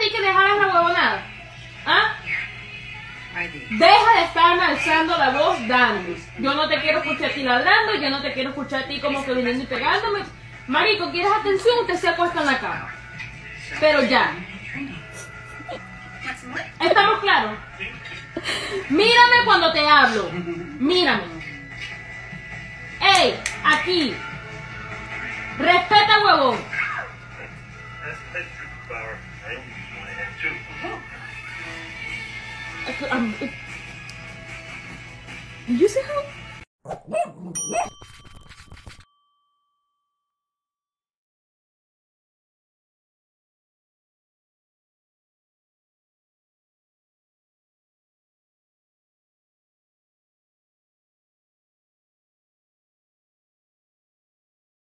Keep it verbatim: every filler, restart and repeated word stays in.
ti que dejaras la huevonada? ¿Ah? Deja de estarme alzando la voz, Dani. Yo no te quiero escuchar a ti ladrando, yo no te quiero escuchar a ti como que viniendo y pegándome. Marico, ¿quieres atención? Usted se acuesta en la cama. Pero ya. ¿Estamos claros? Mírame cuando te hablo. Mírame. ¡Ey! Aquí. Respeta, huevón. Um, it, did you say hi?